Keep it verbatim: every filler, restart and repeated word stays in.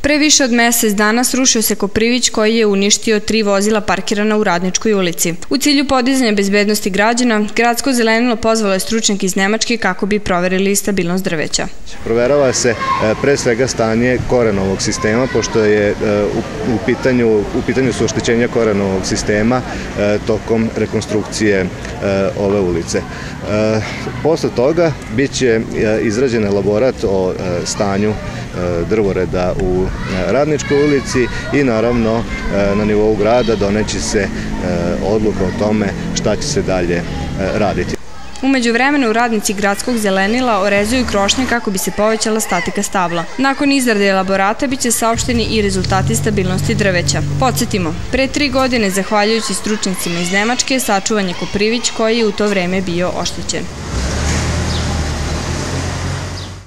Pre više od mesec dana srušio se Koprivić koji je uništio tri vozila parkirana u Radničkoj ulici. U cilju podizanja bezbednosti građana, Gradsko zelenilo pozvalo je stručnjake iz Nemačke kako bi proverili stabilnost drveća. Proverava se pre svega stanje korenovog sistema, pošto je u pitanju, u pitanju su oštećenja korenovog sistema tokom rekonstrukcije ove ulice. Posle toga biće izrađen elaborat o stanju drvoreda u Radničkoj ulici i naravno na nivou grada doneće se odluka o tome šta će se dalje raditi. U međuvremenu radnici Gradskog zelenila orezuju krošnje kako bi se povećala statika stabla. Nakon izrade elaborata biće saopšteni i rezultati stabilnosti drveća. Podsjetimo, pre tri godine, zahvaljujući stručnjacima iz Nemačke, sačuvan je Koprivić koji je u to vreme bio oštećen.